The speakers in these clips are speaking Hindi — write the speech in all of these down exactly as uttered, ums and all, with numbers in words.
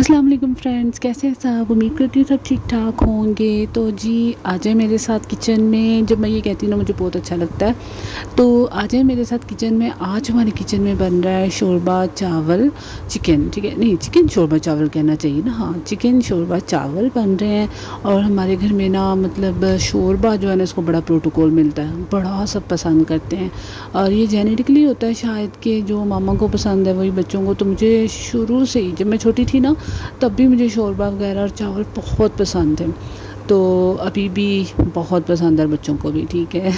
अस्सलाम वालेकुम फ्रेंड्स, कैसे हैं सब। उम्मीद करती हूँ सब ठीक ठाक होंगे। तो जी आ जाए मेरे साथ किचन में। जब मैं ये कहती हूँ ना मुझे बहुत अच्छा लगता है, तो आ जाए मेरे साथ किचन में। आज हमारे किचन में बन रहा है शोरबा चावल चिकन, ठीक है, नहीं चिकन शोरबा चावल कहना चाहिए ना, हाँ चिकन शोरबा चावल बन रहे हैं। और हमारे घर में ना मतलब शोरबा जो है ना इसको बड़ा प्रोटोकॉल मिलता है, बड़ा सब पसंद करते हैं। और ये जेनेटिकली होता है शायद कि जो मामा को पसंद है वही बच्चों को। तो मुझे शुरू से ही जब मैं छोटी थी ना तब भी मुझे शोरबा वगैरह और चावल बहुत पसंद थे, तो अभी भी बहुत पसंद है बच्चों को भी, ठीक है।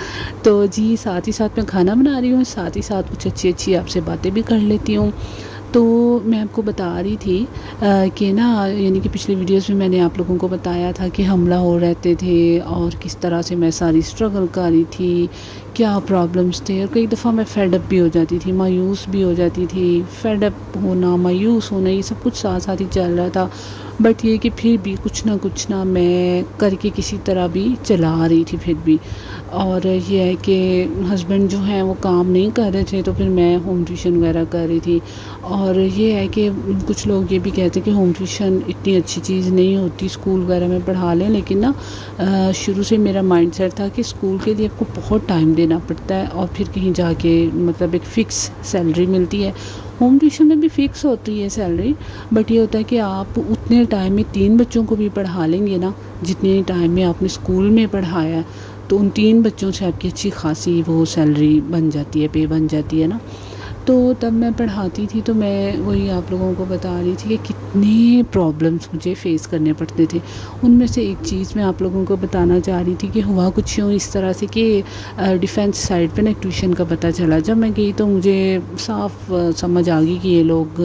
तो जी साथ ही साथ मैं खाना बना रही हूँ, साथ ही साथ कुछ अच्छी अच्छी आपसे बातें भी कर लेती हूँ। तो मैं आपको बता रही थी कि ना यानी कि पिछली वीडियोस में मैंने आप लोगों को बताया था कि हमला हो रहते थे और किस तरह से मैं सारी स्ट्रगल कर रही थी, क्या प्रॉब्लम्स थे। और कई दफ़ा मैं फेडअप भी हो जाती थी, मायूस भी हो जाती थी। फेडअप होना, मायूस होना, ये सब कुछ साथ साथ ही चल रहा था। बट ये कि फिर भी कुछ ना कुछ ना मैं करके किसी तरह भी चला रही थी फिर भी। और ये है कि हस्बैंड जो हैं वो काम नहीं कर रहे थे, तो फिर मैं होम ट्यूशन वगैरह कर रही थी। और ये है कि कुछ लोग ये भी कहते हैं कि होम ट्यूशन इतनी अच्छी चीज़ नहीं होती, स्कूल वगैरह में पढ़ा लें। लेकिन ना शुरू से मेरा माइंडसेट था कि स्कूल के लिए आपको बहुत टाइम देना पड़ता है और फिर कहीं जाके मतलब एक फ़िक्स सैलरी मिलती है। होम ट्यूशन में भी फ़िक्स होती है सैलरी, बट ये होता है कि आप उतने टाइम में तीन बच्चों को भी पढ़ा लेंगे ना जितने टाइम में आपने स्कूल में पढ़ाया है, तो उन तीन बच्चों से आपकी अच्छी खासी वो सैलरी बन जाती है, पे बन जाती है ना। तो तब मैं पढ़ाती थी, तो मैं वही आप लोगों को बता रही थी कि कितने प्रॉब्लम्स मुझे फ़ेस करने पड़ते थे। उनमें से एक चीज़ मैं आप लोगों को बताना चाह रही थी कि हुआ कुछ यूँ इस तरह से कि डिफेंस साइड पे ना ट्यूशन का पता चला। जब मैं गई तो मुझे साफ समझ आ गई कि ये लोग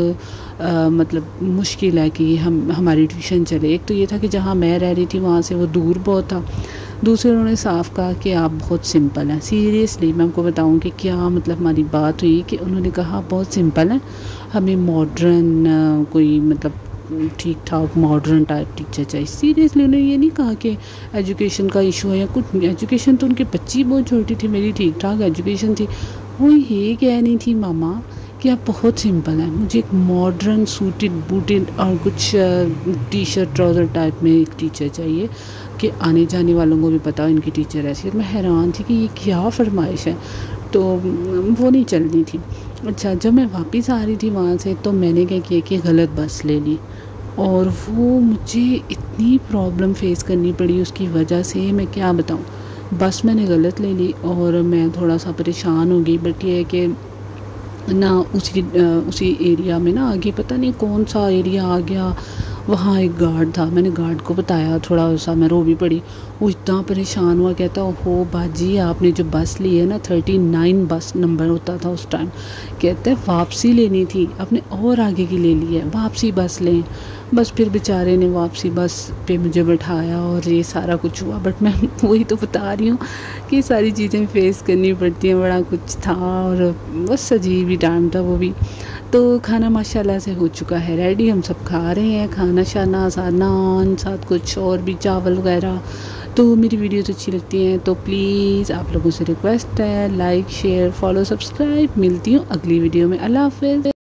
आ, मतलब मुश्किल है कि हम हमारी ट्यूशन चले। एक तो ये था कि जहाँ मैं रह रही थी वहाँ से वो दूर बहुत था। दूसरे उन्होंने साफ कहा कि आप बहुत सिंपल हैं। सीरियसली मैं आपको बताऊं कि क्या मतलब हमारी बात हुई कि उन्होंने कहा बहुत सिंपल है, हमें मॉडर्न कोई मतलब ठीक ठाक मॉडर्न टाइप टीचर चाहिए। सीरियसली उन्होंने ये नहीं कहा कि एजुकेशन का इशू है या कुछ। एजुकेशन तो उनकी बच्ची बहुत छोटी थी, मेरी ठीक ठाक एजुकेशन थी। वो ये कह नहीं थी मामा कि आप बहुत सिंपल हैं, मुझे एक मॉडर्न सूटेड बूटेड और कुछ टी शर्ट ट्राउज़र टाइप में एक टीचर चाहिए कि आने जाने वालों को भी पता हो इनकी टीचर ऐसी है। मैं हैरान थी कि ये क्या फरमाइश है, तो वो नहीं चल रही थी। अच्छा, जब मैं वापस आ रही थी वहाँ से तो मैंने क्या किया कि गलत बस ले ली, और वो मुझे इतनी प्रॉब्लम फेस करनी पड़ी उसकी वजह से, मैं क्या बताऊँ। बस मैंने गलत ले ली और मैं थोड़ा सा परेशान हो गई। बट ये है कि ना उसी उसी एरिया में ना आगे पता नहीं कौन सा एरिया आ गया, वहाँ एक गार्ड था। मैंने गार्ड को बताया, थोड़ा सा मैं रो भी पड़ी। वो इतना परेशान हुआ, कहता हो बाजी आपने जो बस ली है ना थर्टी नाइन बस नंबर होता था उस टाइम, कहते हैं वापसी लेनी थी, आपने और आगे की ले ली है, वापसी बस लें। बस फिर बेचारे ने वापसी बस पे मुझे बैठाया और ये सारा कुछ हुआ। बट मैं वही तो बता रही हूँ कि सारी चीज़ें फेस करनी पड़ती हैं, बड़ा कुछ था और बस अजीब ही टाइम था वो भी। तो खाना माशाल्लाह से हो चुका है रेडी, हम सब खा रहे हैं खाना शाना, साथ नान, साथ कुछ और भी चावल वगैरह। तो मेरी वीडियोस अच्छी लगती हैं तो प्लीज़ आप लोगों से रिक्वेस्ट है लाइक शेयर फॉलो सब्सक्राइब। मिलती हूँ अगली वीडियो में। अल्लाह हाफ़िज़।